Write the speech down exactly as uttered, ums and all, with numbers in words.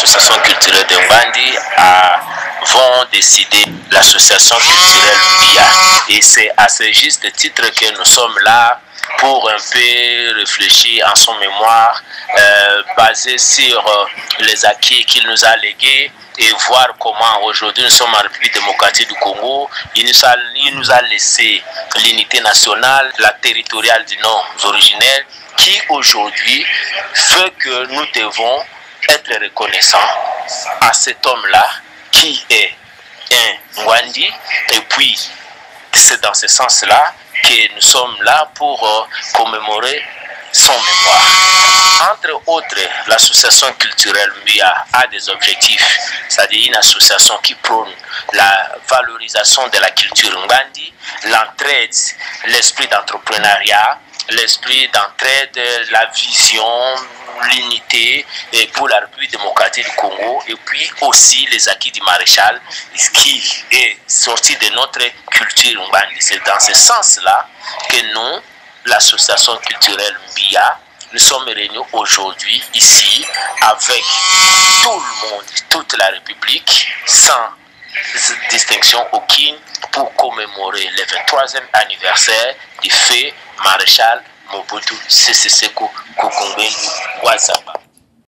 l'association culturelle de Mbandi a, vont décider l'association culturelle Mbia. Et c'est à ce juste titre que nous sommes là pour un peu réfléchir en son mémoire, euh, basé sur euh, les acquis qu'il nous a légués et voir comment aujourd'hui nous sommes en République démocratique du Congo. Il nous a, il nous a laissé l'unité nationale, la territoriale du nom originel, qui aujourd'hui fait que nous devons être reconnaissants à cet homme-là qui est un Mwandi. Et puis, c'est dans ce sens-là que nous sommes là pour euh, commémorer son mémoire. Entre autres, l'association culturelle Mbia a des objectifs, c'est-à-dire une association qui prône la valorisation de la culture Mbandi, l'entraide, l'esprit d'entrepreneuriat, l'esprit d'entraide, la vision, l'unité pour la République démocratique du Congo, et puis aussi les acquis du maréchal qui est sorti de notre culture Mbandi. C'est dans ce sens-là que nous, l'association culturelle Mbia, nous sommes réunis aujourd'hui ici avec tout le monde, toute la République, sans distinction aucune, pour commémorer le vingt-troisième anniversaire du fait maréchal Mobutu Sese Seko Kokongweli Wazaba.